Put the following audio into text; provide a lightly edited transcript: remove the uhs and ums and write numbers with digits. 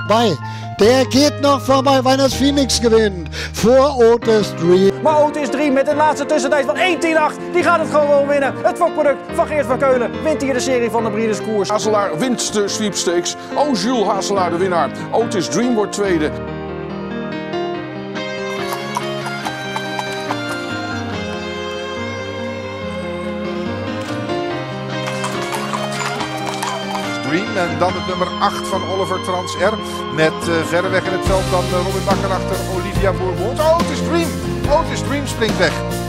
Bei. Der geht noch vorbei, weil das Phoenix gewinnt. Voor Otis Dream. Maar Otis Dream met een laatste tussentijd van 1:10.8. Die gaat het gewoon winnen. Het fokproduct van Geert van Keulen wint hier de serie van de Breeders' Koers. Hazelaar wint de sweepstakes. Jules Hazelaar de winnaar. Otis Dream wordt tweede. En dan het nummer 8 van Oliver Transer. Met verreweg in het veld dan Robin Bakker achter Olivia Bourbon. Otis Dream springt weg.